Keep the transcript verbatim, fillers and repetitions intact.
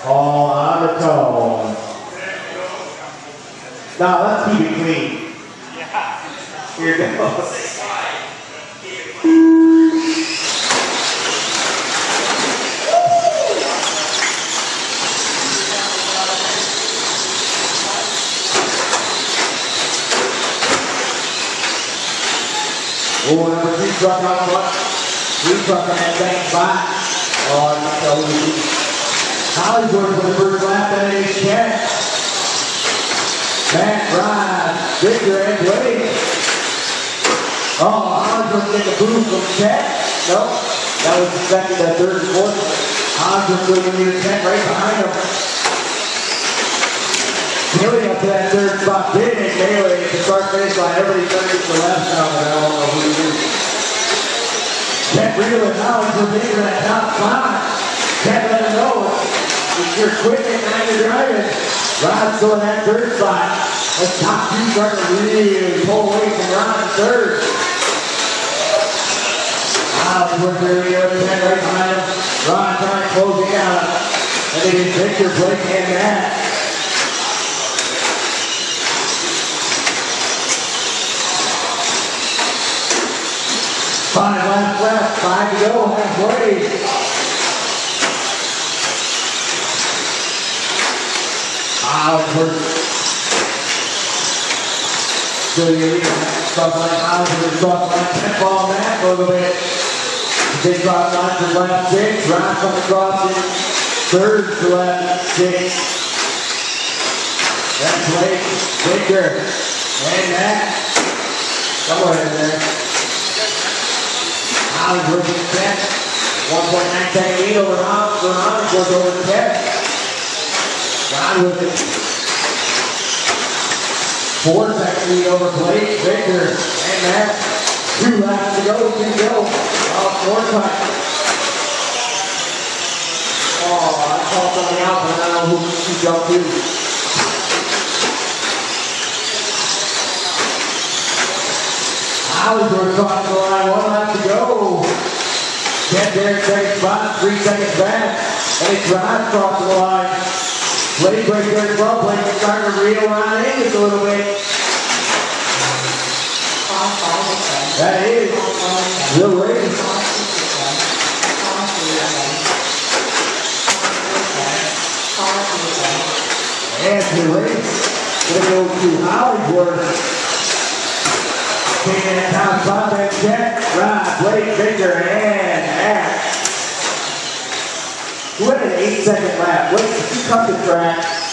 All out of tone. Now let's keep it clean. Here it goes. Oh, number three truck on front. Three truck on that second spot. Oh, you can tell who Hollywood for the first lap, that is Chet. Matt Ryan, Victor, and Blake. Oh, Hollywood getting a boost from Chet. Nope. That was the second, the third, and fourth. Hollywood moving near Chet right behind him. Bailey up to that third spot. Big Bailey at the start finish line. Everybody's trying to get to the left now, but I don't know who he is. Chet Real and Hollywood Victor in that top spot. Chet let him know. If you're quick and now you're driving, Rod's still in that third spot. The top two starting to really pull away from Rod in third. Hollywood really over there right behind him. Rod trying to close it out. And it is Victor, Blake, and Matt. Five laps left, five to go, halfway. Hollywood. Good idea. Cross line, Hollywood, cross line, ten ball back a little bit. Big cross line for lap six. Ryan coming across in third for lap six. That's Blake, Victor, and Matt. Somewhere in there. Hollywood in second. one point nine second lead over Hollywood. Hollywood over the test. John with it. Four second lead over Blake, Victor, and Matt. Two laps to go, two to go. Oh, four time. Oh, I called something out, but I don't know who she jumped to. Hollywood across the line, one lap to go. Get there in second spot, three seconds back. And it's Rod across the line. Blake right there in front, Blake is starting to reel Rod in just a little bit. That is the race. And the race going to go to Hollywood. Taking that top spot, that Chet, Rod, Blake, Victor, and Matt. Who had an eight second lap? Blake, you cut the track.